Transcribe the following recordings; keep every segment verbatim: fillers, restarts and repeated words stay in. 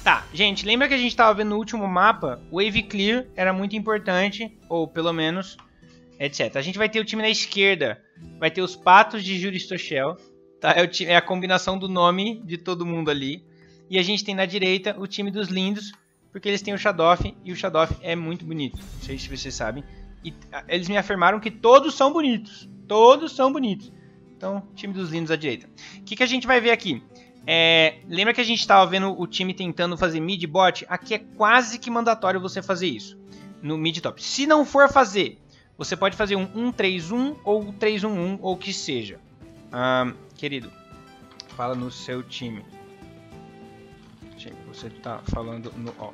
Tá, gente, lembra que a gente tava vendo no último mapa? O Wave Clear era muito importante, ou pelo menos, etcétera. A gente vai ter o time na esquerda, vai ter os Patos de Juristochel, tá? É, o time, é a combinação do nome de todo mundo ali. E a gente tem na direita o time dos lindos, porque eles têm o Shadoff, e o Shadoff é muito bonito, não sei se vocês sabem. E eles me afirmaram que todos são bonitos, todos são bonitos. Então, time dos lindos à direita. O que, que a gente vai ver aqui? É, lembra que a gente estava vendo o time tentando fazer mid bot? Aqui é quase que mandatório você fazer isso no mid top. Se não for fazer, você pode fazer um um três um ou três um um ou o que seja. Ah, querido, fala no seu time. Você está falando no ó.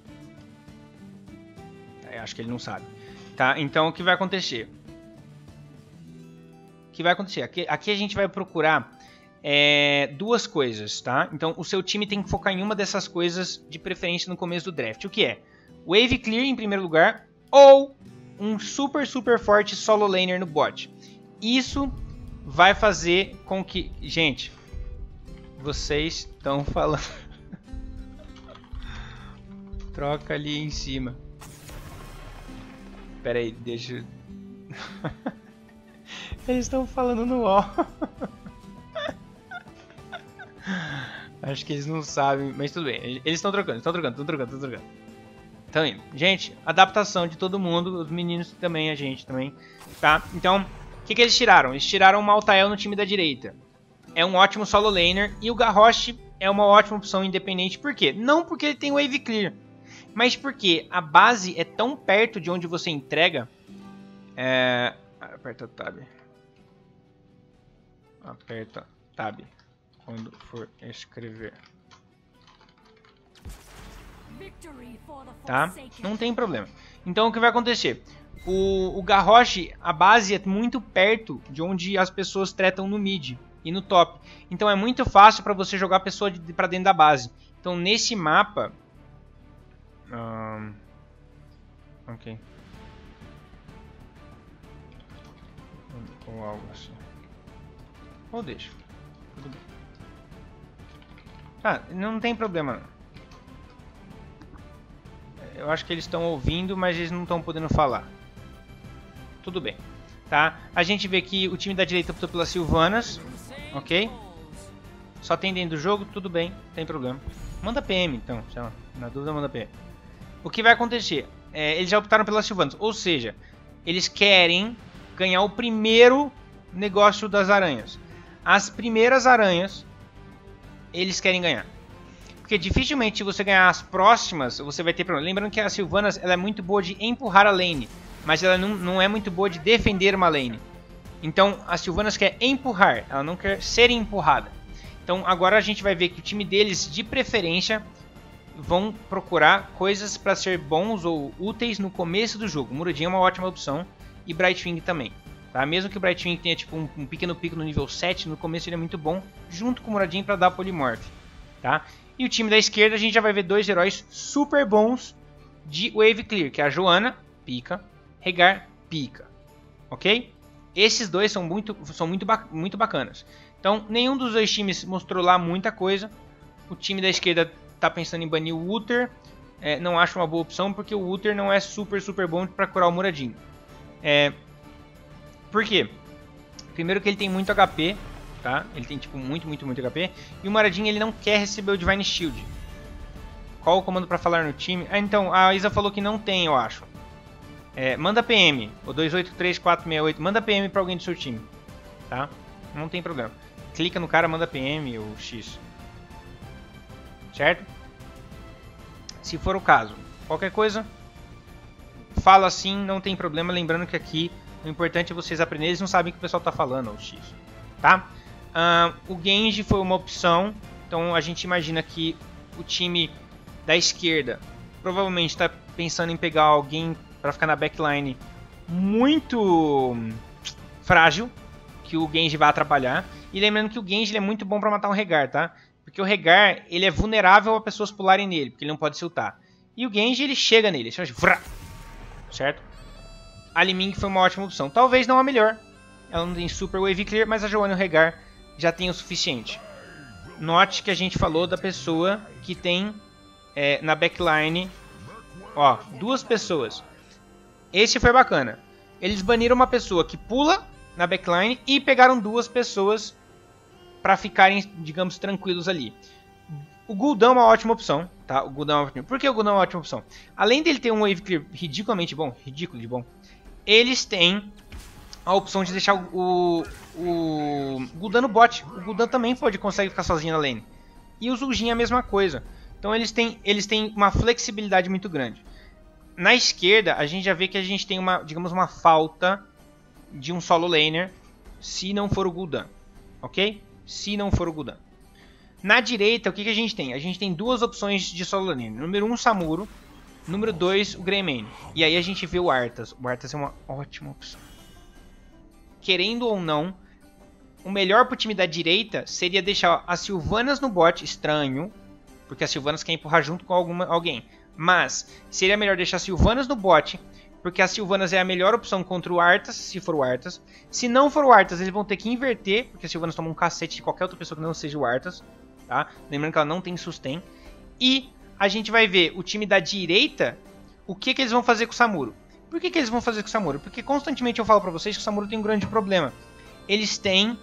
Eu acho que ele não sabe. Tá? Então o que vai acontecer? O que vai acontecer? Aqui, aqui a gente vai procurar É, duas coisas, tá? Então o seu time tem que focar em uma dessas coisas, de preferência no começo do draft. O que é? Wave Clear em primeiro lugar ou um super super forte solo laner no bot. Isso vai fazer com que... Gente, vocês estão falando... Troca ali em cima. Pera aí, deixa... Eles estão falando no ó. Acho que eles não sabem, mas tudo bem. Eles estão trocando, estão trocando, estão trocando, estão trocando. Então, indo. Gente, adaptação de todo mundo, os meninos também, a gente também, tá? Então, o que, que eles tiraram? Eles tiraram o Maltael no time da direita. É um ótimo solo laner e o Garrosh é uma ótima opção independente. Por quê? Não porque ele tem Wave Clear, mas porque a base é tão perto de onde você entrega. É... Aperta Tab. Aperta Tab. Quando for escrever. Tá? Não tem problema. Então o que vai acontecer? O, o Garrosh, a base é muito perto de onde as pessoas tretam no mid e no top. Então é muito fácil para você jogar a pessoa de, de, para dentro da base. Então nesse mapa... Um, ok. Ou algo assim. Ou deixa. Tudo bem. Ah, não tem problema. Eu acho que eles estão ouvindo, mas eles não estão podendo falar. Tudo bem, tá? A gente vê que o time da direita optou pelas Sylvanas, ok? Só tem dentro do jogo, tudo bem, não tem problema. Manda P M então, sei lá, na dúvida manda P M. O que vai acontecer? É, eles já optaram pelas Sylvanas, ou seja, eles querem ganhar o primeiro negócio das aranhas. As primeiras aranhas eles querem ganhar. Porque dificilmente se você ganhar as próximas, você vai ter problema. Lembrando que a Sylvanas ela é muito boa de empurrar a lane, mas ela não, não é muito boa de defender uma lane. Então a Sylvanas quer empurrar, ela não quer ser empurrada. Então agora a gente vai ver que o time deles, de preferência, vão procurar coisas para ser bons ou úteis no começo do jogo. Muradin é uma ótima opção e Brightwing também. Tá? Mesmo que o Brightwing tenha tipo, um, um pequeno pico no nível sete, no começo ele é muito bom, junto com o Muradin para dar Polymorph. Tá? E o time da esquerda a gente já vai ver dois heróis super bons de Wave Clear, que é a Johanna, pica, Rengar, pica. Ok? Esses dois são muito, são muito, muito bacanas. Então nenhum dos dois times mostrou lá muita coisa. O time da esquerda está pensando em banir o Uther. É, não acho uma boa opção porque o Uther não é super super bom para curar o Muradin. É... Por quê? Primeiro que ele tem muito H P, tá? Ele tem tipo muito, muito, muito H P. E o Muradin ele não quer receber o Divine Shield. Qual o comando para falar no time? Ah, então, a Isa falou que não tem, eu acho. É, manda P M, o dois oito três quatro seis oito, manda P M para alguém do seu time, tá? Não tem problema. Clica no cara, manda P M ou X. Certo? Se for o caso, qualquer coisa, fala assim, não tem problema. Lembrando que aqui o importante é vocês aprenderem, eles não sabem o que o pessoal está falando, ou X, tá? Uh, o Genji foi uma opção, então a gente imagina que o time da esquerda provavelmente está pensando em pegar alguém para ficar na backline muito frágil, que o Genji vai atrapalhar. E lembrando que o Genji ele é muito bom para matar um Rengar, tá? Porque o Rengar ele é vulnerável a pessoas pularem nele, porque ele não pode se ultar. E o Genji ele chega nele, ele chama de vrá, certo? A Li Ming foi uma ótima opção. Talvez não a melhor. Ela não tem super Wave Clear, mas a Johanna e o Rengar já tem o suficiente. Note que a gente falou da pessoa que tem é, na backline. Ó, duas pessoas. Esse foi bacana. Eles baniram uma pessoa que pula na backline e pegaram duas pessoas para ficarem, digamos, tranquilos ali. O Gul'dan é uma ótima opção, tá? O Gul'dan é uma ótima... Por que o Gul'dan é uma ótima opção? Além dele ter um wave clear ridiculamente bom, ridículo de bom, eles têm a opção de deixar o, o, o Gul'dan no bot. O Gul'dan também pode consegue ficar sozinho na lane. E o Zul'jin é a mesma coisa. Então eles têm, eles têm uma flexibilidade muito grande. Na esquerda, a gente já vê que a gente tem uma, digamos, uma falta de um solo laner, se não for o Gul'dan, ok? Se não for o Gul'dan. Na direita, o que, que a gente tem? A gente tem duas opções de solo laner. Número um, Samuro. Número dois, o Greymane. E aí a gente vê o Arthas. O Arthas é uma ótima opção. Querendo ou não, o melhor pro time da direita seria deixar as Sylvanas no bot, estranho, porque as Sylvanas querem empurrar junto com alguma, alguém. Mas seria melhor deixar as Sylvanas no bot, porque as Sylvanas é a melhor opção contra o Arthas, se for o Arthas. Se não for o Arthas, eles vão ter que inverter, porque as Sylvanas tomam um cacete de qualquer outra pessoa que não seja o Arthas. Tá? Lembrando que ela não tem sustain. E a gente vai ver o time da direita, o que, que eles vão fazer com o Samuro. Por que, que eles vão fazer com o Samuro? Porque constantemente eu falo pra vocês que o Samuro tem um grande problema. Eles têm...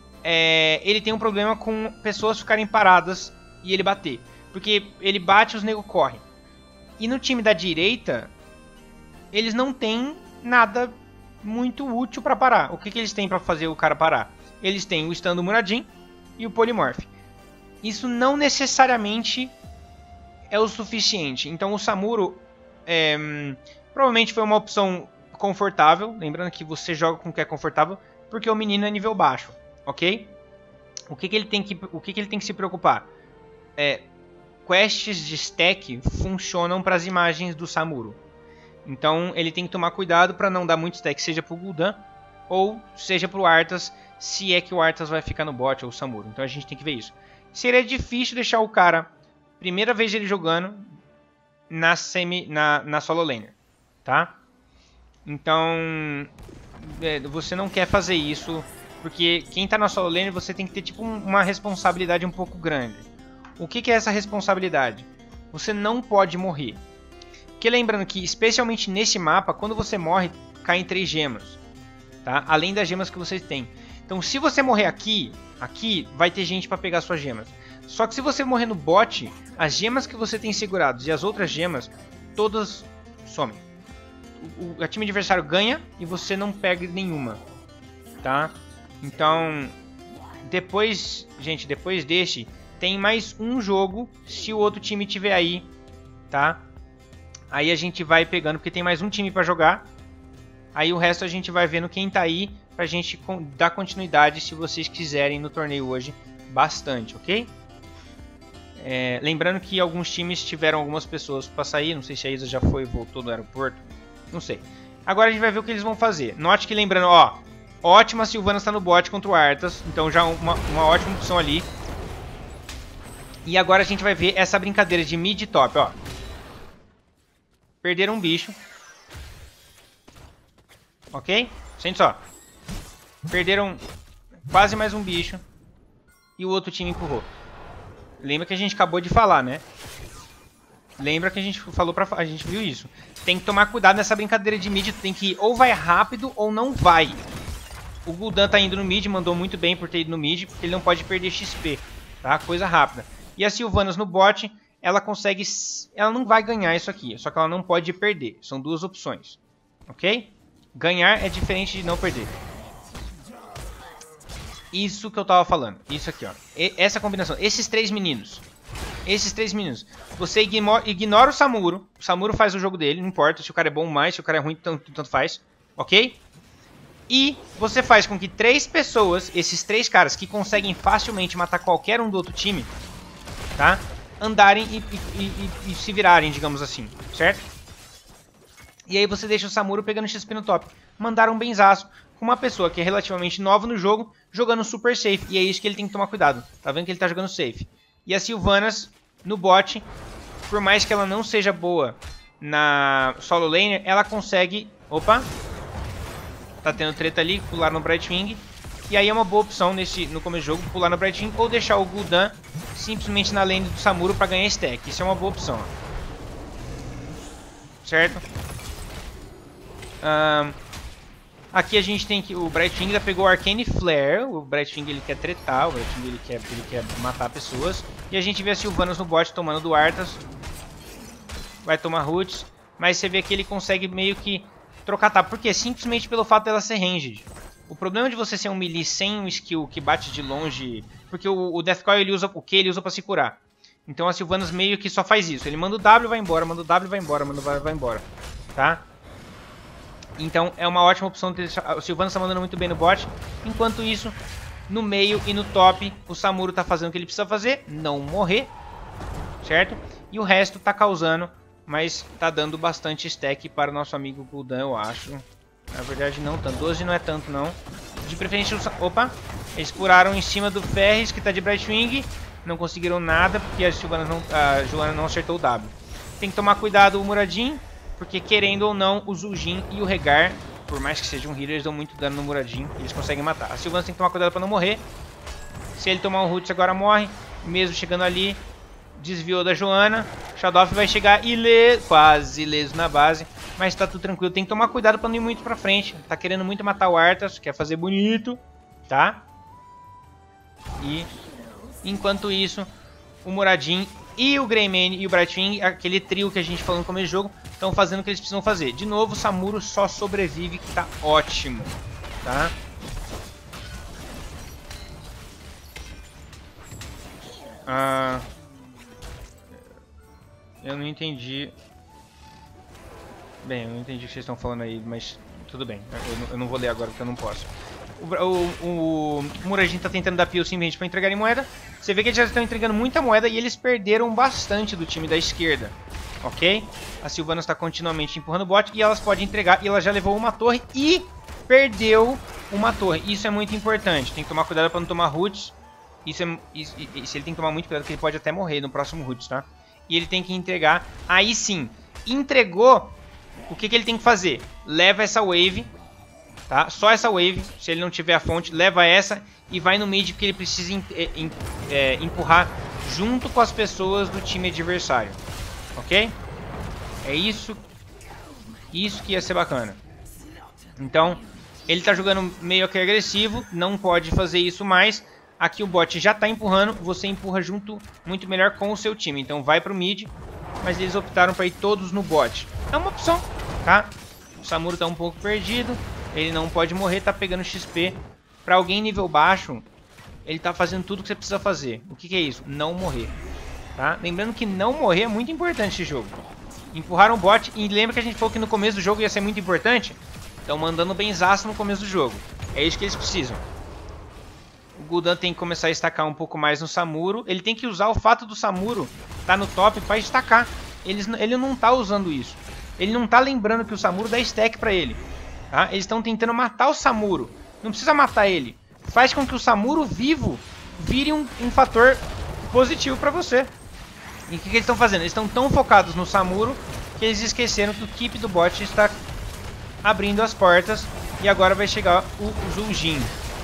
É, ele tem um problema com pessoas ficarem paradas e ele bater. Porque ele bate e os nego correm. E no time da direita, eles não têm nada muito útil pra parar. O que, que eles têm pra fazer o cara parar? Eles têm o stun do Muradin e o Polymorph. Isso não necessariamente é o suficiente. Então o Samuro é, provavelmente foi uma opção confortável. Lembrando que você joga com o que é confortável, porque o menino é nível baixo, ok? O que, que, ele, tem que, o que, que ele tem que se preocupar? É, quests de stack funcionam para as imagens do Samuro. Então ele tem que tomar cuidado para não dar muito stack, seja para o Gul'dan ou seja para o Arthas, se é que o Arthas vai ficar no bot ou o Samuro. Então a gente tem que ver isso. Seria difícil deixar o cara, primeira vez ele jogando, na, semi, na, na solo laner, tá? Então, é, você não quer fazer isso, porque quem tá na solo laner, você tem que ter tipo um, uma responsabilidade um pouco grande. O que, que é essa responsabilidade? Você não pode morrer. Porque lembrando que, especialmente nesse mapa, quando você morre, caem três gemas, tá? Além das gemas que você tem. Então, se você morrer aqui, aqui vai ter gente para pegar suas gemas. Só que se você morrer no bot, as gemas que você tem seguradas e as outras gemas, todas somem. O, o time adversário ganha e você não pega nenhuma, tá? Então, depois, gente, depois desse, tem mais um jogo, se o outro time tiver aí, tá? Aí a gente vai pegando, porque tem mais um time para jogar. Aí o resto a gente vai vendo quem tá aí, pra gente dar continuidade, se vocês quiserem, no torneio hoje, bastante, ok? É, lembrando que alguns times tiveram algumas pessoas para sair, não sei se a Isa já foi e voltou do aeroporto, não sei. Agora a gente vai ver o que eles vão fazer. Note que lembrando, ó, ótima Sylvanas está no bot contra o Arthas, então já uma, uma ótima opção ali. E agora a gente vai ver essa brincadeira de mid e top, ó. Perderam um bicho. Ok? Sente só. Perderam quase mais um bicho. E o outro time empurrou. Lembra que a gente acabou de falar, né? Lembra que a gente falou pra... A gente viu isso. Tem que tomar cuidado nessa brincadeira de mid. Tem que ir ou vai rápido ou não vai. O Gul'dan tá indo no mid. Mandou muito bem por ter ido no mid. Porque ele não pode perder X P. Tá? Coisa rápida. E a Sylvanas no bot. Ela consegue... Ela não vai ganhar isso aqui. Só que ela não pode perder. São duas opções. Ok? Ganhar é diferente de não perder. Isso que eu tava falando. Isso aqui, ó. E, essa combinação. Esses três meninos. Esses três meninos. Você ignora, ignora o Samuro. O Samuro faz o jogo dele. Não importa se o cara é bom ou mais, se o cara é ruim, tanto, tanto faz. Ok? E você faz com que três pessoas, esses três caras que conseguem facilmente matar qualquer um do outro time, tá? Andarem e, e, e, e se virarem, digamos assim. Certo? E aí você deixa o Samuro pegando X P no top. Mandaram um benzaço com uma pessoa que é relativamente nova no jogo, jogando super safe. E é isso que ele tem que tomar cuidado. Tá vendo que ele tá jogando safe. E a Sylvanas no bot, por mais que ela não seja boa na solo laner, ela consegue... Opa! Tá tendo treta ali, pular no Brightwing. E aí é uma boa opção nesse, no começo do jogo pular no Bright Wing ou deixar o Gul'dan simplesmente na lane do Samuro para ganhar stack. Isso é uma boa opção. Certo? Um, aqui a gente tem que... O Bright Wing já pegou o Arcane Flare. O Bright Wing ele quer tretar, o Bright Wing ele quer, ele quer matar pessoas. E a gente vê a Sylvanas no bot tomando do Arthas. Vai tomar roots. Mas você vê que ele consegue meio que trocar tapa. Por quê? Simplesmente pelo fato dela ser ranged. O problema de você ser um melee sem um skill que bate de longe... Porque o, o Deathcoil ele usa o Q, ele usa pra se curar. Então a Sylvanas meio que só faz isso. Ele manda o W, vai embora, manda o W, vai embora, manda o W, vai embora. Tá? Então é uma ótima opção. O Sylvanas tá mandando muito bem no bot. Enquanto isso, no meio e no top, o Samuro tá fazendo o que ele precisa fazer. Não morrer. Certo? E o resto tá causando, mas tá dando bastante stack para o nosso amigo Gul'dan, eu acho. Na verdade não tanto, doze não é tanto não. De preferência, opa, eles curaram em cima do Ferris que tá de Bright Wing. Não conseguiram nada porque a, não, a Joana não acertou o W. Tem que tomar cuidado o Muradin, porque querendo ou não, o Zul'jin e o Regar, por mais que sejam um healer, eles dão muito dano no Muradin, eles conseguem matar. A Sylvanas tem que tomar cuidado pra não morrer. Se ele tomar um Roots agora morre, mesmo chegando ali, desviou da Joana. Shadowf vai chegar ileso, quase ileso na base, mas tá tudo tranquilo. Tem que tomar cuidado pra não ir muito pra frente. Tá querendo muito matar o Arthas, quer fazer bonito, tá? E enquanto isso, o Muradin e o Greymane e o Bright Wing, aquele trio que a gente falou no começo do jogo, estão fazendo o que eles precisam fazer. De novo, o Samuro só sobrevive, que tá ótimo, tá? Ah, eu não entendi. Bem, eu não entendi o que vocês estão falando aí, mas tudo bem. Eu, eu não vou ler agora porque eu não posso. O, o, o Muradin tá tentando dar peel simplesmente para entregar em moeda. Você vê que eles já estão entregando muita moeda e eles perderam bastante do time da esquerda. Ok? A Sylvanas está continuamente empurrando o bot e elas podem entregar. E ela já levou uma torre e perdeu uma torre. Isso é muito importante. Tem que tomar cuidado para não tomar roots. Isso é, isso, isso ele tem que tomar muito cuidado porque ele pode até morrer no próximo roots, tá? E ele tem que entregar. Aí sim, entregou. O que, que ele tem que fazer? Leva essa wave. Tá? Só essa wave, se ele não tiver a fonte, leva essa e vai no mid porque ele precisa em, em, é, empurrar junto com as pessoas do time adversário. Ok? É isso, isso que ia ser bacana. Então, ele tá jogando meio que agressivo, não pode fazer isso mais. Aqui o bot já tá empurrando, você empurra junto muito melhor com o seu time. Então vai pro mid, mas eles optaram para ir todos no bot. É uma opção, tá? O Samuro tá um pouco perdido. Ele não pode morrer, tá pegando X P. Pra alguém nível baixo, ele tá fazendo tudo que você precisa fazer. O que, que é isso? Não morrer. Tá? Lembrando que não morrer é muito importante esse jogo. Empurraram o bot. E lembra que a gente falou que no começo do jogo ia ser muito importante? Estão mandando benzaço no começo do jogo. É isso que eles precisam. O Gul'dan tem que começar a estacar um pouco mais no Samuro. Ele tem que usar o fato do Samuro tá no top pra estacar. Eles, ele não tá usando isso. Ele não tá lembrando que o Samuro dá stack pra ele. Tá? Eles estão tentando matar o Samuro. Não precisa matar ele. Faz com que o Samuro vivo vire um, um fator positivo para você. E o que, que eles estão fazendo? Eles estão tão focados no Samuro que eles esqueceram que o keep do bot está abrindo as portas. E agora vai chegar o, o Zul'jin.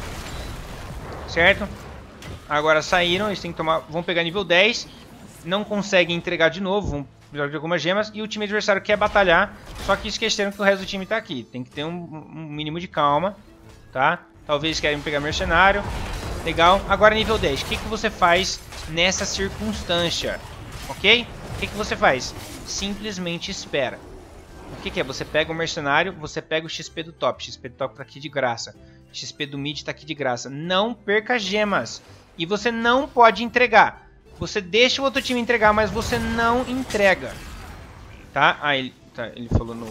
Certo? Agora saíram. Eles têm que tomar, vão pegar nível dez. Não conseguem entregar de novo. Vão precisar de algumas gemas. E o time adversário quer batalhar. Só que esqueceram que o resto do time está aqui. Tem que ter um, um mínimo de calma. Tá? Talvez querem pegar mercenário. Legal. Agora nível dez. O que, que você faz nessa circunstância? Ok? O que, que você faz? Simplesmente espera. O que, que é? Você pega o mercenário, você pega o X P do top. X P do top tá aqui de graça. X P do mid tá aqui de graça. Não perca gemas. E você não pode entregar. Você deixa o outro time entregar, mas você não entrega. Tá? Ah, ele, tá, ele falou no...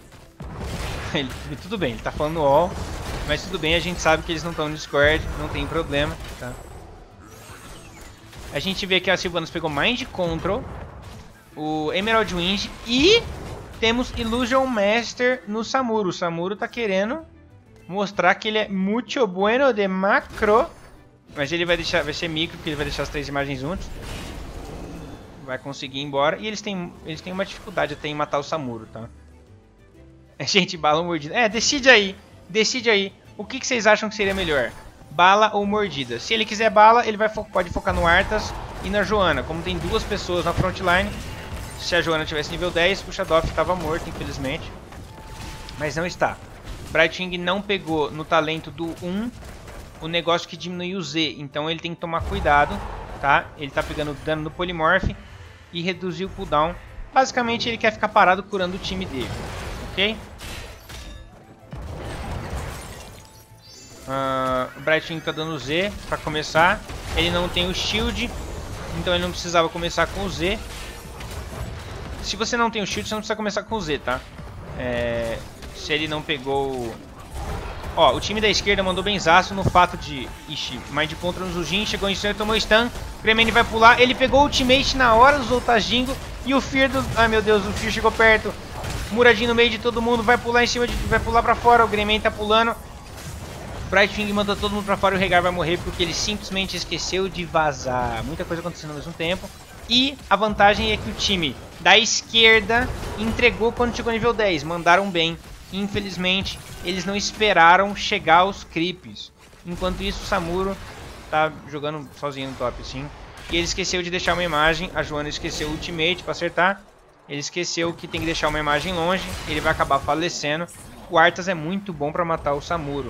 ele, tudo bem, ele tá falando no all. Mas tudo bem, a gente sabe que eles não estão no Discord. Não tem problema, tá? A gente vê que a Sylvanas pegou Mind Control. O Emerald Wind. E temos Illusion Master no Samuro. O Samuro tá querendo mostrar que ele é muito bueno de macro. Mas ele vai deixar, vai ser micro, porque ele vai deixar as três imagens juntos. Vai conseguir ir embora. E eles têm, eles têm uma dificuldade até em matar o Samuro, tá? Gente, bala mordida. É, decide aí. Decide aí. O que, que vocês acham que seria melhor? bala ou mordida. Se ele quiser bala, ele vai fo pode focar no Arthas e na Johanna. Como tem duas pessoas na frontline, se a Johanna tivesse nível dez, o Shadow estava morto, infelizmente. Mas não está. Brightwing não pegou no talento do um o negócio que diminui o Z. Então ele tem que tomar cuidado, tá? Ele tá pegando dano no Polymorph e reduzir o cooldown. Basicamente ele quer ficar parado curando o time dele, ok? Uh, o Brightwing tá dando Z pra começar. Ele não tem o shield, então ele não precisava começar com o Z. Se você não tem o shield, você não precisa começar com o Z, tá? É, se ele não pegou... Ó, o time da esquerda mandou benzaço no fato de... Ixi, Mind contra no Zujin, chegou em cima, tomou stun. Gremlin vai pular, ele pegou o ultimate na hora, usou o Tajingo. E o Fear do... Ai meu Deus, o Fear chegou perto. Muradinho no meio de todo mundo, vai pular em cima, de... vai pular pra fora. O Gremlin tá pulando. Brightwing mandou todo mundo pra fora e o Regar vai morrer porque ele simplesmente esqueceu de vazar. Muita coisa acontecendo ao mesmo tempo. E a vantagem é que o time da esquerda entregou quando chegou nível dez. Mandaram bem. Infelizmente, eles não esperaram chegar aos creeps. Enquanto isso, o Samuro tá jogando sozinho no top, sim. E ele esqueceu de deixar uma imagem. A Johanna esqueceu o ultimate pra acertar. Ele esqueceu que tem que deixar uma imagem longe. Ele vai acabar falecendo. O Arthas é muito bom pra matar o Samuro.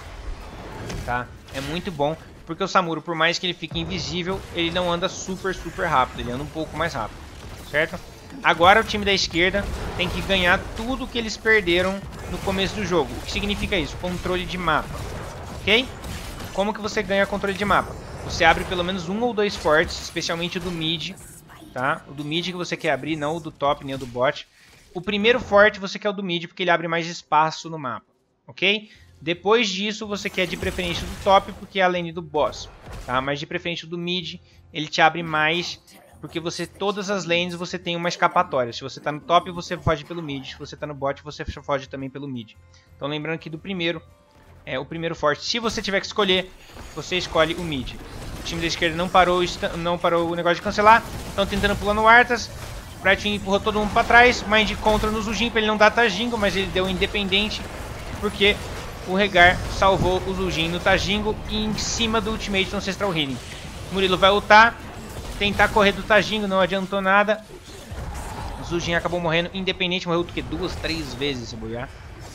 Tá? É muito bom. Porque o Samuro, por mais que ele fique invisível, ele não anda super, super rápido. Ele anda um pouco mais rápido. Certo? Agora o time da esquerda tem que ganhar tudo que eles perderam no começo do jogo. O que significa isso? Controle de mapa. Ok? Como que você ganha controle de mapa? Você abre pelo menos um ou dois fortes, especialmente o do mid. Tá? O do mid que você quer abrir, não o do top nem o do bot. O primeiro forte você quer o do mid, porque ele abre mais espaço no mapa. Ok? Depois disso você quer de preferência do top, porque é a lane do boss. Tá? Mas de preferência do mid, ele te abre mais... Porque você, todas as lanes você tem uma escapatória. Se você tá no top, você foge pelo mid. Se você tá no bot, você foge também pelo mid. Então lembrando que do primeiro, é o primeiro forte. Se você tiver que escolher, você escolhe o mid. O time da esquerda não parou, não parou o negócio de cancelar. Estão tentando pular no Arthas. Brightwing empurrou todo mundo pra trás. Mind contra no Zujin pra ele não dar Tajingo, mas ele deu independente. Porque o Regar salvou o Zujin no Tajingo e em cima do ultimate do Ancestral Healing. Murilo vai ultar. Tentar correr do Tajingo, não adiantou nada. O Zujin acabou morrendo. Independente, morreu do que? Duas, três vezes se bobear.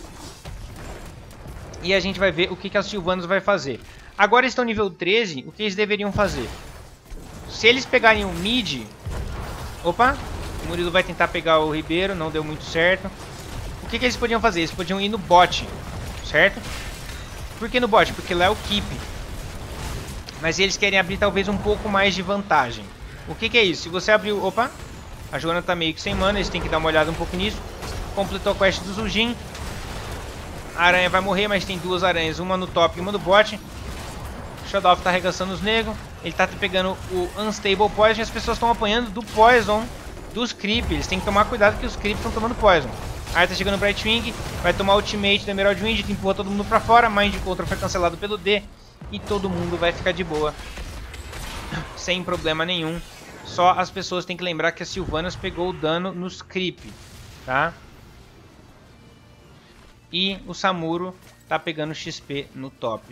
E a gente vai ver o que, que a Sylvanas vai fazer. Agora eles estão nível treze, o que eles deveriam fazer? Se eles pegarem o mid... Opa! O Murilo vai tentar pegar o Ribeiro, não deu muito certo. O que, que eles podiam fazer? Eles podiam ir no bot, certo? Por que no bot? Porque lá é o keep. Mas eles querem abrir talvez um pouco mais de vantagem. O que, que é isso? Se você abriu... Opa! A Johanna tá meio que sem mana, eles têm que dar uma olhada um pouco nisso. Completou a quest do Zujin. A aranha vai morrer, mas tem duas aranhas. Uma no top e uma no bot. O Shadow tá arregaçando os negros. Ele tá pegando o Unstable Poison e as pessoas estão apanhando do Poison dos Creep. Eles têm que tomar cuidado porque os Creep estão tomando Poison. A Arthas chegando no Brightwing. Vai tomar o ultimate do Emerald Wind, que empurra todo mundo pra fora. Mind Control foi cancelado pelo D. E todo mundo vai ficar de boa, sem problema nenhum. Só as pessoas têm que lembrar que a Sylvanas pegou o dano nos creep, tá? E o Samuro tá pegando X P no top.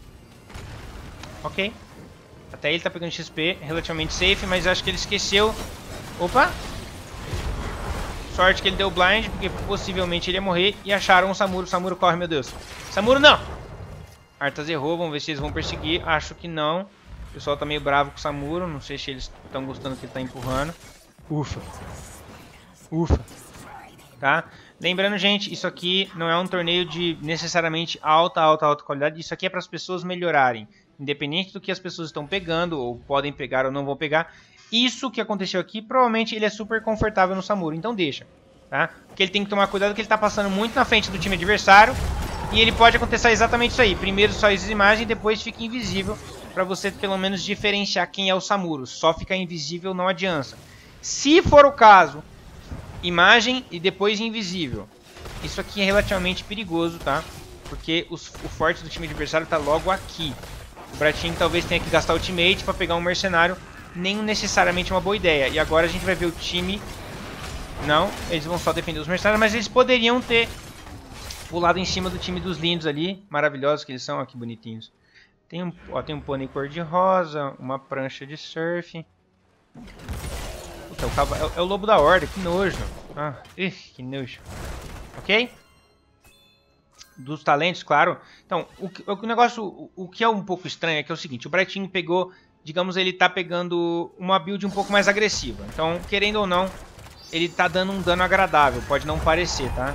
Ok? Até ele tá pegando X P, relativamente safe, mas acho que ele esqueceu. Opa! Sorte que ele deu blind, porque possivelmente ele ia morrer. E acharam o Samuro. O Samuro corre, meu Deus. Samuro não! Arthas errou, vamos ver se eles vão perseguir. Acho que não. O pessoal tá meio bravo com o Samuro. Não sei se eles estão gostando que ele tá empurrando. Ufa. Ufa. Tá? Lembrando, gente, isso aqui não é um torneio de necessariamente alta, alta, alta qualidade. Isso aqui é para as pessoas melhorarem. Independente do que as pessoas estão pegando, ou podem pegar ou não vão pegar. Isso que aconteceu aqui, provavelmente ele é super confortável no Samuro. Então deixa. Tá? Porque ele tem que tomar cuidado que ele tá passando muito na frente do time adversário. E ele pode acontecer exatamente isso aí. Primeiro só as imagens, depois fica invisível. Pra você pelo menos diferenciar quem é o Samuro. Só ficar invisível não adianta. Se for o caso, imagem e depois invisível. Isso aqui é relativamente perigoso, tá? Porque os, o forte do time adversário tá logo aqui. O Brightwing talvez tenha que gastar ultimate pra pegar um mercenário. Nem necessariamente uma boa ideia. E agora a gente vai ver o time... Não, eles vão só defender os mercenários, mas eles poderiam ter... pulado em cima do time dos lindos ali. Maravilhosos que eles são, ó, que bonitinhos. Tem um, ó, tem um pônei cor-de-rosa, uma prancha de surf. Puta, o cavalo, é, é o lobo da horda, que nojo. Ah, ih, que nojo. Ok? Dos talentos, claro. Então, o, o negócio, o, o que é um pouco estranho é que é o seguinte, o Brightwing pegou, digamos, ele tá pegando uma build um pouco mais agressiva. Então, querendo ou não, ele tá dando um dano agradável, pode não parecer, tá?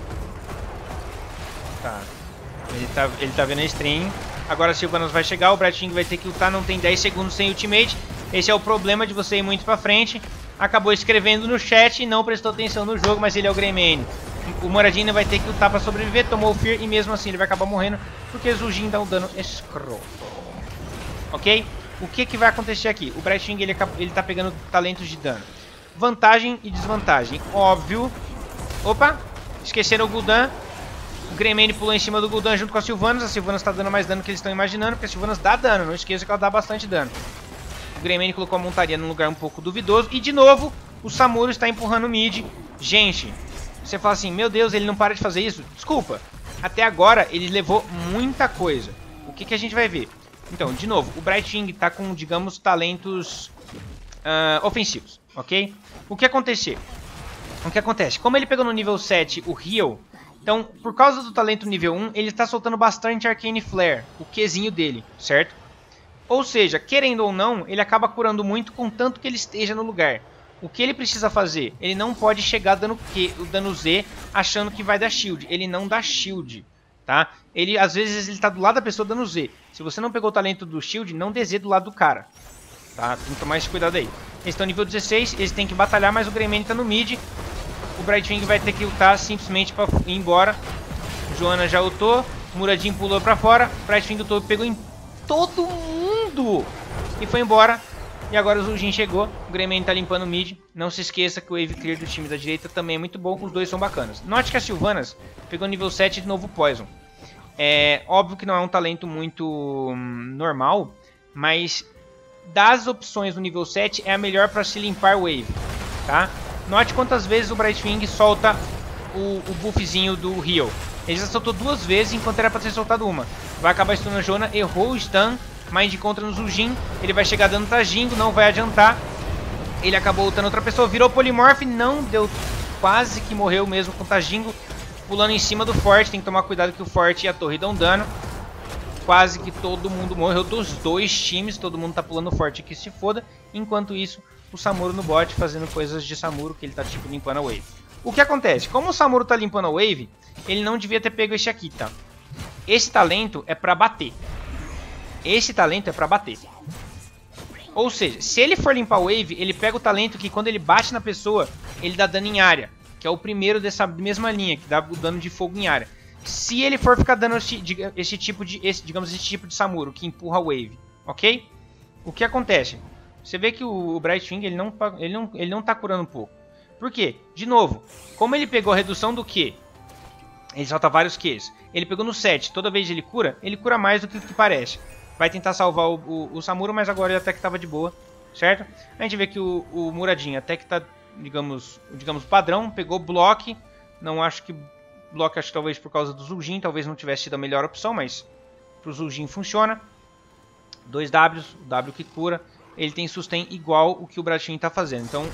Tá. Ele tá, ele tá vendo a stream. Agora a Sylvanas vai chegar, o Brightwing vai ter que ultar, não tem dez segundos sem ultimate. Esse é o problema de você ir muito pra frente. Acabou escrevendo no chat e não prestou atenção no jogo, mas ele é o Greymane. O Muradin vai ter que lutar pra sobreviver, tomou o Fear e mesmo assim ele vai acabar morrendo, porque Zul'jin dá um dano escroto. Ok? O que que vai acontecer aqui? O Brightwing ele, ele tá pegando talentos de dano. Vantagem e desvantagem. Óbvio. Opa! Esqueceram o Gul'dan. O Greymane pulou em cima do Gul'dan junto com a Sylvanas. A Sylvanas tá dando mais dano que eles estão imaginando, porque a Sylvanas dá dano. Não esqueça que ela dá bastante dano. O Greymane colocou a montaria num lugar um pouco duvidoso. E de novo, o Samuro está empurrando o mid. Gente, você fala assim, meu Deus, ele não para de fazer isso? Desculpa. Até agora, ele levou muita coisa. O que que a gente vai ver? Então, de novo, o Brightwing tá com, digamos, talentos uh, ofensivos, ok? O que aconteceu? O que acontece? Como ele pegou no nível sete o Heal, então, por causa do talento nível um, ele está soltando bastante Arcane Flare, o Qzinho dele, certo? Ou seja, querendo ou não, ele acaba curando muito contanto que ele esteja no lugar. O que ele precisa fazer? Ele não pode chegar dando Q, o dano Z achando que vai dar shield. Ele não dá shield, tá? Ele, às vezes, ele tá do lado da pessoa dando Z. Se você não pegou o talento do shield, não dê Z do lado do cara, tá? Tem que tomar esse cuidado aí. Eles estão nível dezesseis, eles têm que batalhar, mas o Greymane tá no mid. O Brightwing vai ter que ultar simplesmente para ir embora. Joana já ultou, Muradin pulou pra fora, Brightwing ultou, pegou em todo mundo e foi embora. E agora o Zul'jin chegou, o Greymane tá limpando o mid. Não se esqueça que o Wave Clear do time da direita também é muito bom, os dois são bacanas. Note que a Sylvanas pegou nível sete de novo Poison. É óbvio que não é um talento muito hum, normal, mas das opções do nível sete é a melhor para se limpar Wave, tá? Note quantas vezes o Brightwing solta o, o buffzinho do Heal. Ele já soltou duas vezes enquanto era para ter soltado uma. Vai acabar stunando a Joana, errou o stun. Mind contra no Zul'jin, ele vai chegar dando Tajingo, não vai adiantar. Ele acabou ultando outra pessoa, virou Polymorph, não deu, quase que morreu mesmo com Tajingo. Pulando em cima do Forte, tem que tomar cuidado que o Forte e a torre dão dano. Quase que todo mundo morreu dos dois times, todo mundo tá pulando Forte que se foda. Enquanto isso, o Samuro no bot fazendo coisas de Samuro, que ele tá tipo limpando a wave. O que acontece? Como o Samuro tá limpando a wave, ele não devia ter pego esse aqui, tá? Esse talento é pra bater. Esse talento é pra bater. Ou seja, se ele for limpar o wave, ele pega o talento que quando ele bate na pessoa, ele dá dano em área. Que é o primeiro dessa mesma linha, que dá o dano de fogo em área. Se ele for ficar dando esse, esse tipo de, esse, digamos, esse tipo de Samuro, que empurra o wave, ok? O que acontece? Você vê que o, o Brightwing, ele não, ele, não, ele não tá curando um pouco. Por quê? De novo, como ele pegou a redução do Q, ele solta vários Qs. Ele pegou no sete, toda vez que ele cura, ele cura mais do que o que parece. Vai tentar salvar o, o, o Samuro, mas agora ele até que tava de boa, certo? A gente vê que o, o Muradin até que tá, digamos, digamos, padrão, pegou block. Não acho que block, acho que talvez por causa do Zul'jin, talvez não tivesse sido a melhor opção, mas pro Zul'jin funciona. Dois Ws, o W que cura. Ele tem sustain igual o que o Brightwing tá fazendo. Então,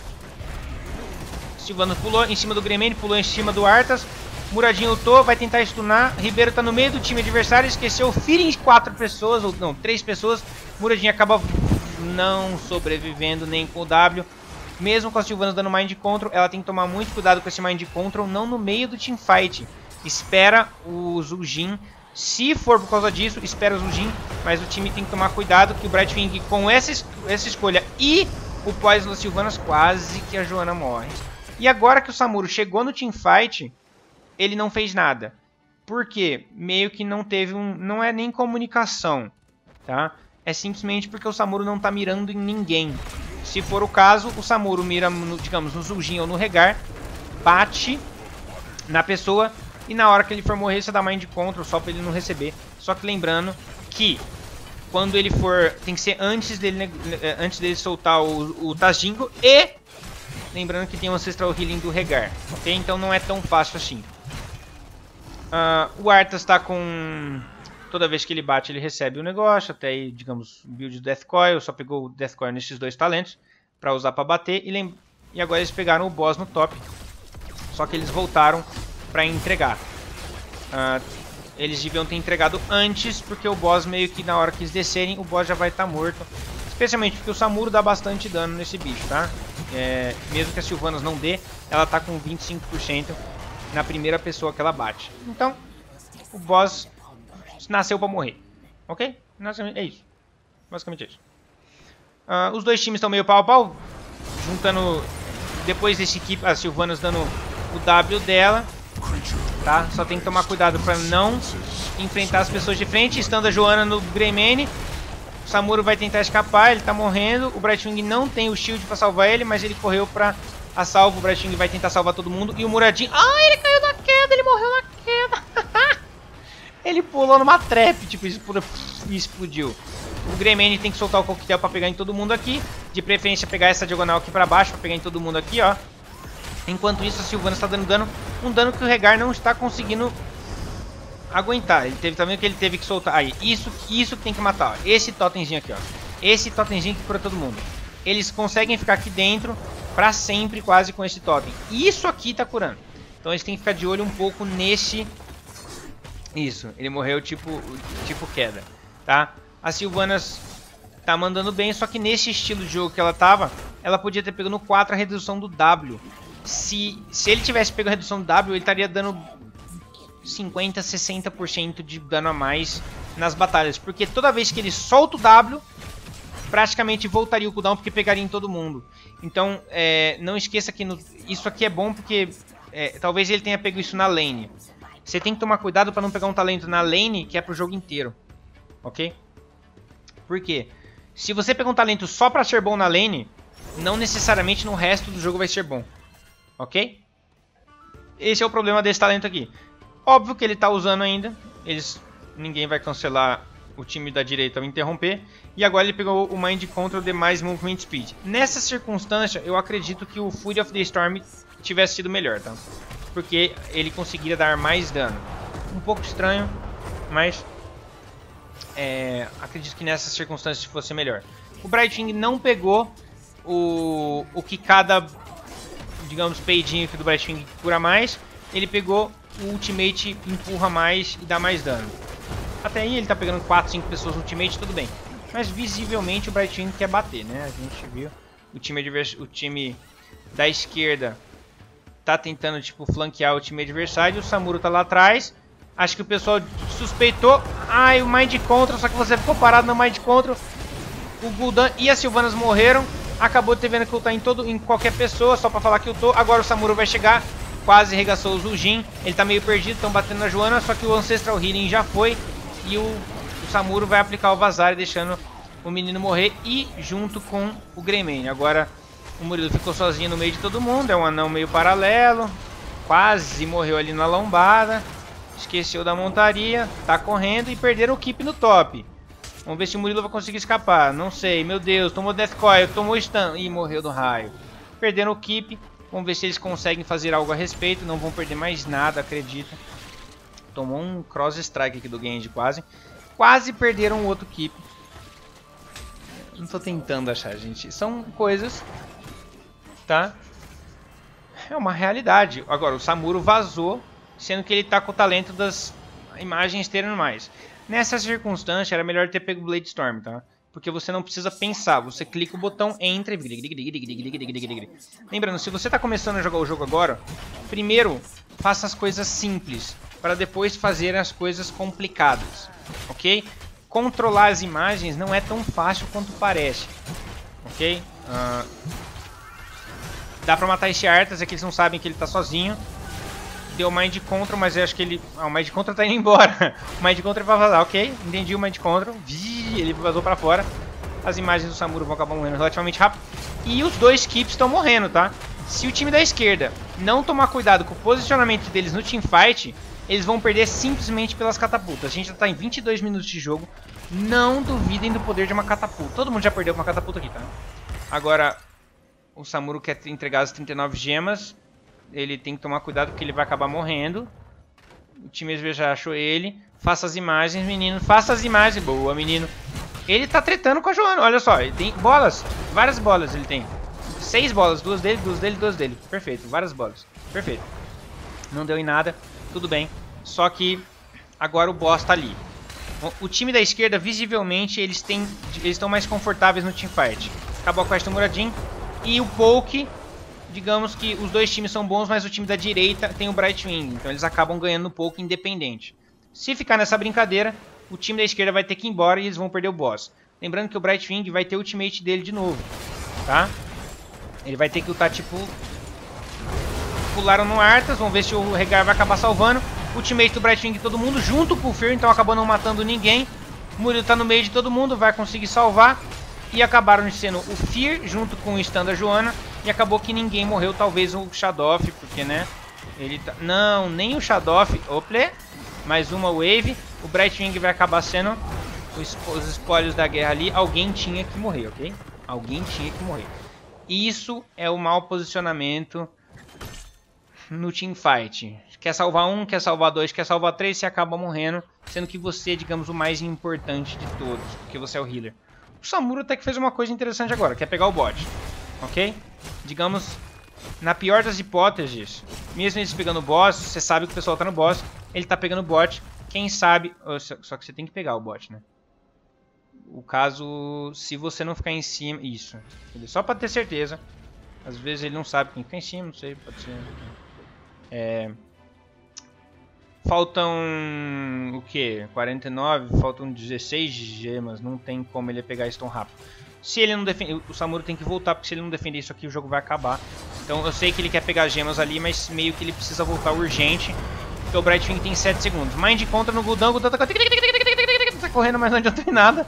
Sylvanas pulou em cima do Greymane, pulou em cima do Arthas. Muradin ultou, vai tentar stunar. Ribeiro tá no meio do time adversário, esqueceu o Fear em quatro pessoas, ou não, três pessoas. Muradin acaba não sobrevivendo nem com o W. Mesmo com a Sylvanas dando Mind Control, ela tem que tomar muito cuidado com esse Mind Control, não no meio do teamfight. Espera o Zul'jin. Se for por causa disso, espera o Zul'jin, mas o time tem que tomar cuidado que o Brightwing, com essa, es essa escolha e o Poison da Sylvanas, quase que a Joana morre. E agora que o Samuro chegou no teamfight, ele não fez nada. Por quê? Meio que não teve um... Não é nem comunicação, tá? É simplesmente porque o Samuro não tá mirando em ninguém. Se for o caso, o Samuro mira, no, digamos, no Zul'jin ou no Regar, bate na pessoa e na hora que ele for morrer, você dá Mind Control só pra ele não receber. Só que lembrando que quando ele for... Tem que ser antes dele, antes dele soltar o, o Tajingo e... Lembrando que tem o Ancestral Healing do Regar, ok? Então não é tão fácil assim. Uh, o Arthas está com Toda vez que ele bate, ele recebe o negócio. Até aí, digamos, build do Death Coil. Só pegou o Death Coil nesses dois talentos para usar para bater. E, lem... e agora eles pegaram o boss no top. Só que eles voltaram para entregar. Uh, eles deviam ter entregado antes, porque o boss meio que na hora que eles descerem, o boss já vai estar tá morto. Especialmente porque o Samuro dá bastante dano nesse bicho, tá? É... mesmo que a Sylvanas não dê, ela tá com vinte e cinco por cento na primeira pessoa que ela bate. Então, o boss nasceu pra morrer, ok? É isso, basicamente é isso. Uh, os dois times estão meio pau a pau, juntando, depois desse equipe, a Sylvanas dando o W dela, tá? Só tem que tomar cuidado pra não enfrentar as pessoas de frente, estando a Joana no Greymane. O Samuro vai tentar escapar, ele tá morrendo, o Brightwing não tem o shield pra salvar ele, mas ele correu pra a salvo, o Brightwing vai tentar salvar todo mundo, e o Muradin, ah, ele caiu na queda, ele morreu na queda. Ele pulou numa trap, tipo, e explodiu. O Greymane tem que soltar o coquetel pra pegar em todo mundo aqui. De preferência pegar essa diagonal aqui pra baixo, pra pegar em todo mundo aqui, ó. Enquanto isso, a Sylvanas está dando dano. Um dano que o Regar não está conseguindo aguentar. Ele teve também que ele teve que soltar. Aí, isso, isso que tem que matar, ó. Esse totemzinho aqui, ó. Esse totemzinho que cura todo mundo. Eles conseguem ficar aqui dentro pra sempre, quase, com esse totem. Isso aqui tá curando. Então eles têm que ficar de olho um pouco nesse... Isso, ele morreu tipo, tipo queda, tá? A Sylvanas tá mandando bem, só que nesse estilo de jogo que ela tava, ela podia ter pego no quatro a redução do W. Se, se ele tivesse pego a redução do W, ele estaria dando cinquenta, sessenta por cento de dano a mais nas batalhas. Porque toda vez que ele solta o W, praticamente voltaria o cooldown, porque pegaria em todo mundo. Então, é, não esqueça que no, isso aqui é bom, porque é, talvez ele tenha pego isso na lane. Você tem que tomar cuidado para não pegar um talento na lane que é pro jogo inteiro, ok? Por quê? Se você pegar um talento só para ser bom na lane, não necessariamente no resto do jogo vai ser bom, ok? Esse é o problema desse talento aqui. Óbvio que ele tá usando ainda, eles, ninguém vai cancelar o time da direita ao interromper. E agora ele pegou o Mind Control de mais Movement Speed. Nessa circunstância, eu acredito que o Fury of the Storm tivesse sido melhor, tá? Porque ele conseguiria dar mais dano. Um pouco estranho, mas é, acredito que nessas circunstâncias fosse melhor. O Brightwing não pegou o, o que cada, digamos, peidinho que do Brightwing cura mais. Ele pegou o Ultimate empurra mais e dá mais dano. Até aí ele tá pegando quatro, cinco pessoas no Ultimate, tudo bem. Mas visivelmente o Brightwing quer bater, né? A gente viu o time, o time da esquerda tá tentando, tipo, flanquear o time adversário. O Samuro tá lá atrás. Acho que o pessoal suspeitou. Ai, o Mind Control, só que você ficou parado no Mind Control. O Gul'dan e a Sylvanas morreram. Acabou tendo que ultar em, todo, em qualquer pessoa, só pra falar que ultou. Agora o Samuro vai chegar. Quase regaçou o Zul'jin. Ele tá meio perdido, estão batendo na Joana. Só que o Ancestral Healing já foi. E o, o Samuro vai aplicar o Vazar, deixando o menino morrer. E junto com o Greymane. Agora o Murilo ficou sozinho no meio de todo mundo. É um anão meio paralelo. Quase morreu ali na lombada. Esqueceu da montaria. Tá correndo e perderam o keep no top. Vamos ver se o Murilo vai conseguir escapar. Não sei, meu Deus. Tomou Death Coil, tomou stun. Ih, morreu do raio. Perderam o keep. Vamos ver se eles conseguem fazer algo a respeito. Não vão perder mais nada, acredito. Tomou um cross strike aqui do Genji quase. Quase perderam o outro keep. Não tô tentando achar, gente. São coisas, tá? É uma realidade. Agora, o Samuro vazou, sendo que ele tá com o talento das imagens terem mais. Nessa circunstância, era melhor ter pego o Blade Storm, tá? Porque você não precisa pensar. Você clica o botão, entra e... Lembrando, se você tá começando a jogar o jogo agora, primeiro, faça as coisas simples, para depois fazer as coisas complicadas, ok? Controlar as imagens não é tão fácil quanto parece, ok? Uh, dá pra matar esse Arthas, é que eles não sabem que ele tá sozinho. Deu Mind Control, mas eu acho que ele... Ah, o Mind Control tá indo embora. O Mind Control vai vazar, ok? Entendi o Mind Control. Vii, ele vazou pra fora. As imagens do Samuro vão acabar morrendo relativamente rápido. E os dois keeps estão morrendo, tá? Se o time da esquerda não tomar cuidado com o posicionamento deles no teamfight, eles vão perder simplesmente pelas catapultas. A gente já tá em vinte e dois minutos de jogo. Não duvidem do poder de uma catapulta. Todo mundo já perdeu com uma catapulta aqui, tá? Agora, o Samuro quer entregar as trinta e nove gemas. Ele tem que tomar cuidado porque ele vai acabar morrendo. O time já achou ele. Faça as imagens, menino. Faça as imagens. Boa, menino. Ele tá tretando com a Joana. Olha só, ele tem bolas. Várias bolas ele tem. Seis bolas. Duas dele, duas dele, duas dele. Perfeito. Várias bolas. Perfeito. Não deu em nada. Tudo bem. Só que agora o boss tá ali. O time da esquerda, visivelmente, eles têm, eles estão mais confortáveis no teamfight. Acabou a quest do Muradin. E o Poke, digamos que os dois times são bons, mas o time da direita tem o Brightwing. Então eles acabam ganhando no Poke independente. Se ficar nessa brincadeira, o time da esquerda vai ter que ir embora e eles vão perder o boss. Lembrando que o Brightwing vai ter o ultimate dele de novo, tá? Ele vai ter que lutar tipo... Pularam no Arthas, vamos ver se o Regar vai acabar salvando. Ultimate do Brightwing todo mundo junto com o Fear, então acabou não matando ninguém. O Murilo tá no meio de todo mundo, vai conseguir salvar. E acabaram sendo o Fear junto com o stun da Joana. E acabou que ninguém morreu, talvez o Shadoff, porque né... Ele tá... Não, nem o Shadoff. Ople, mais uma wave. O Brightwing vai acabar sendo os, os espólios da guerra ali. Alguém tinha que morrer, ok? Alguém tinha que morrer. Isso é o mau posicionamento no teamfight. Quer salvar um, quer salvar dois, quer salvar três, você acaba morrendo. Sendo que você é, digamos, o mais importante de todos, porque você é o healer. O Samuro até que fez uma coisa interessante agora, que é pegar o bot. Ok? Digamos, na pior das hipóteses, mesmo eles pegando o boss, você sabe que o pessoal tá no boss, ele tá pegando o bot. Quem sabe... Só que você tem que pegar o bot, né? O caso, se você não ficar em cima... Isso. Só pra ter certeza. Às vezes ele não sabe quem fica em cima, não sei, pode ser... É... Faltam o que? quarenta e nove, faltam dezesseis gemas, não tem como ele pegar isso tão rápido. Se ele não defender, o Samuro tem que voltar, porque se ele não defender isso aqui o jogo vai acabar. Então eu sei que ele quer pegar as gemas ali, mas meio que ele precisa voltar urgente, porque o Brightwing tem sete segundos. Mind contra no Gul'dan, o Gul'dan tá... tá correndo, mas não adianta em nada.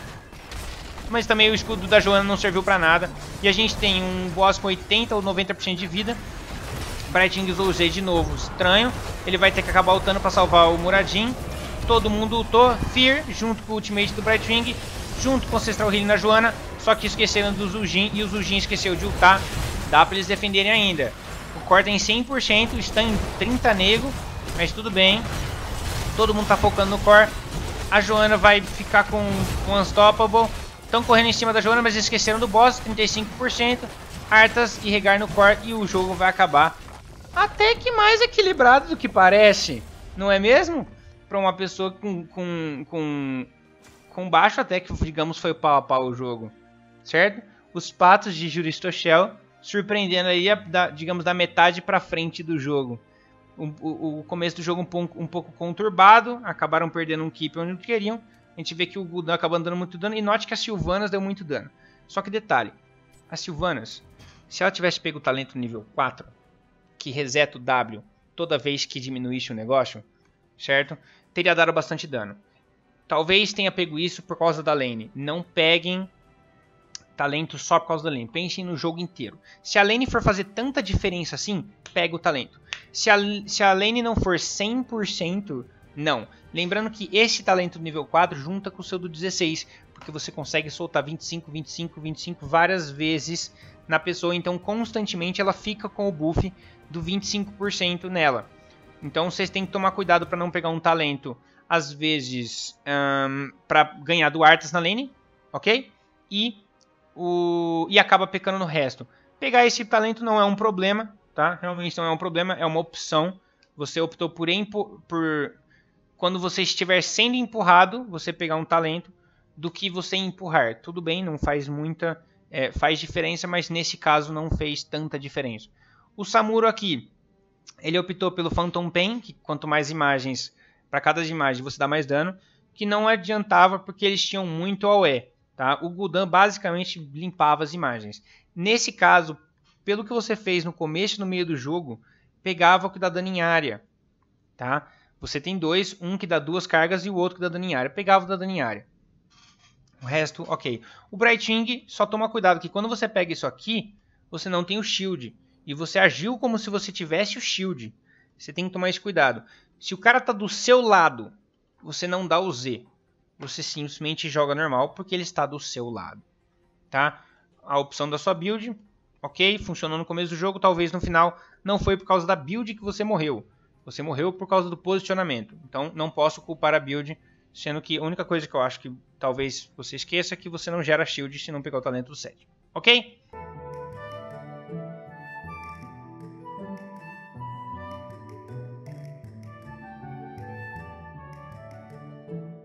Mas também o escudo da Joana não serviu pra nada. E a gente tem um boss com oitenta ou noventa por cento de vida. Brightwing usou o Z de novo, estranho. Ele vai ter que acabar lutando pra salvar o Muradin. Todo mundo lutou. Fear, junto com o ultimate do Brightwing, junto com o Ancestral Healing da Joana. Só que esqueceram do Zul'jin e o Zul'jin esqueceu de ultar. Dá pra eles defenderem ainda. O core tem cem por cento, está em trinta nego, mas tudo bem. Todo mundo tá focando no core. A Joana vai ficar com o Unstoppable. Estão correndo em cima da Joana, mas esqueceram do boss, trinta e cinco por cento. Arthas e Regar no core e o jogo vai acabar. Até que mais equilibrado do que parece, não é mesmo? Para uma pessoa com, com, com, com baixo até que, digamos, foi pau a pau o jogo, certo? Os patos de Juristochel surpreendendo aí, da, digamos, da metade para frente do jogo. O, o, o começo do jogo um pouco, um pouco conturbado, acabaram perdendo um keep onde não queriam. A gente vê que o Gul'dan acabou dando muito dano e note que a Sylvanas deu muito dano. Só que detalhe, a Sylvanas, se ela tivesse pego o talento nível quatro, que reseta o W toda vez que diminuísse o negócio, certo? Teria dado bastante dano. Talvez tenha pego isso por causa da lane. Não peguem talento só por causa da lane. Pensem no jogo inteiro. Se a lane for fazer tanta diferença assim, pega o talento. Se a, se a lane não for cem por cento, não. Lembrando que esse talento do nível quatro junta com o seu do dezesseis, porque você consegue soltar vinte e cinco, vinte e cinco, vinte e cinco várias vezes na pessoa, então constantemente ela fica com o buff do vinte e cinco por cento nela. Então vocês têm que tomar cuidado para não pegar um talento, às vezes, um, para ganhar do Arthas na lane, ok? E, o, e acaba pecando no resto. Pegar esse talento não é um problema, tá? Realmente não é um problema, é uma opção. Você optou por, por quando você estiver sendo empurrado, você pegar um talento, do que você empurrar. Tudo bem, não faz muita... É, faz diferença, mas nesse caso não fez tanta diferença. O Samuro aqui, ele optou pelo Phantom Pain, que quanto mais imagens, para cada imagem você dá mais dano, que não adiantava porque eles tinham muito A O E. Tá? O Gul'dan basicamente limpava as imagens. Nesse caso, pelo que você fez no começo e no meio do jogo, pegava o que dá dano em área. Tá? Você tem dois, um que dá duas cargas e o outro que dá dano em área. Pegava o da dano em área. O resto, ok. O Brightwing, só toma cuidado que quando você pega isso aqui, você não tem o shield. E você agiu como se você tivesse o shield. Você tem que tomar esse cuidado. Se o cara tá do seu lado, você não dá o Z. Você simplesmente joga normal porque ele está do seu lado. Tá? A opção da sua build, ok. Funcionou no começo do jogo, talvez no final não foi por causa da build que você morreu. Você morreu por causa do posicionamento. Então não posso culpar a build, sendo que a única coisa que eu acho que talvez você esqueça é que você não gera shield se não pegar o talento do sete. Ok?